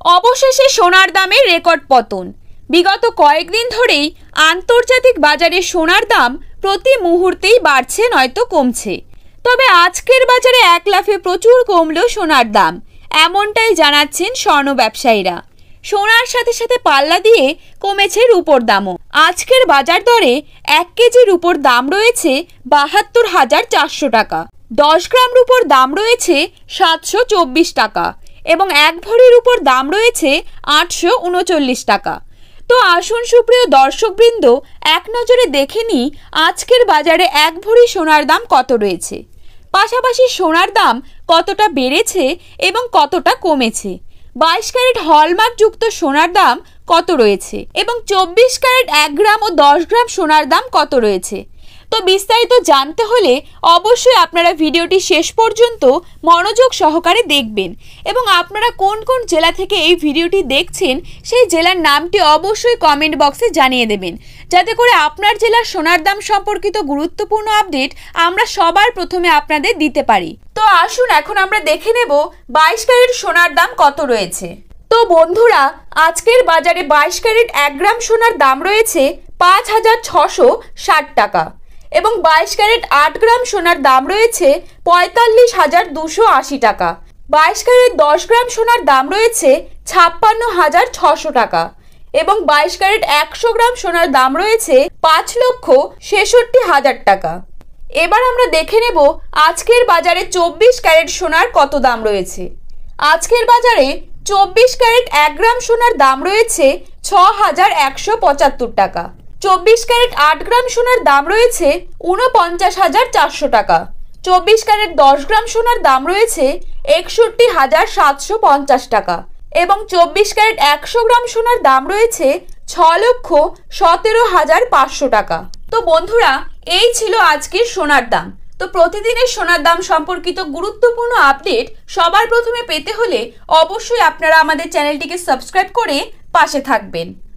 অবশেষে সোনার দামের রেকর্ড পতন। বিগত কয়েকদিন ধরেই আন্তর্জাতিক বাজারে সোনার দাম প্রতি মুহূর্তেই বাড়ছে নয়তো কমছে। তবে আজকের বাজারে এক লাফে প্রচুর কমল সোনার দাম, এমনটাই জানাচ্ছেন স্বর্ণ ব্যবসায়ীরা। সোনার সাথে সাথে পাল্লা দিয়ে কমেছে রূপোর দামও। আজকের বাজার দরে 1 কেজি রূপোর দাম রয়েছে 72,400 টাকা, 10 গ্রাম রূপোর দাম রয়েছে 724 টাকা এবং 1 ভরি রূপোর দাম রয়েছে 839 টাকা। তো আসুন সুপ্রিয় দর্শকবৃন্দ, এক নজরে দেখে নিই আজকের বাজারে 1 ভরি সোনার দাম কত রয়েছে, পাশাপাশি সোনার দাম কতটা বেড়েছে এবং কতটা কমেছে, 22 ক্যারেট হলমার্ক যুক্ত সোনার দাম কত রয়েছে এবং 24 ক্যারেট 1 গ্রাম ও 10 গ্রাম সোনার দাম কত রয়েছে। তো বিস্তারিত জানতে হলে অবশ্যই আপনারা ভিডিওটি শেষ পর্যন্ত মনোযোগ সহকারে দেখবেন এবং আপনারা কোন কোন জেলা থেকে এই ভিডিওটি দেখছেন সেই জেলার নামটি অবশ্যই কমেন্ট বক্সে জানিয়ে দেবেন, যাতে করে আপনার জেলার সোনার দাম সম্পর্কিত গুরুত্বপূর্ণ আপডেট আমরা সবার প্রথমে আপনাদের দিতে পারি। তো আসুন এখন আমরা দেখে নেব 22 ক্যারেট সোনার দাম কত রয়েছে। তো বন্ধুরা, আজকের বাজারে 22 ক্যারেট 1 গ্রাম সোনার দাম রয়েছে 5,660 টাকা এবং 22 ক্যারেট 8 গ্রাম সোনার দাম রয়েছে 45,280 টাকা। 22 ক্যারেট 10 গ্রাম সোনার দাম রয়েছে 56,600 টাকা এবং 22 ক্যারেট 100 গ্রাম সোনার দাম রয়েছে 5,66,000 টাকা। এবার আমরা দেখে নেব আজকের বাজারে 24 ক্যারেট সোনার কত দাম রয়েছে। আজকের বাজারে 24 ক্যারেট 1 গ্রাম সোনার দাম রয়েছে 6,175 টাকা, 24 ক্যারেট 8 গ্রাম সোনার দাম রয়েছে 49,400 টাকা, 24 ক্যারেট 10 গ্রাম সোনার দাম রয়েছে 61,750 টাকা এবং 24 ক্যারেট 100 গ্রাম সোনার দাম রয়েছে 6,17,500 টাকা। তো বন্ধুরা, এই ছিল আজকের সোনার দাম। তো প্রতিদিনের সোনার দাম সম্পর্কিত গুরুত্বপূর্ণ আপডেট সবার প্রথমে পেতে হলে অবশ্যই আপনারা আমাদের চ্যানেলটিকে সাবস্ক্রাইব করে পাশে থাকবেন।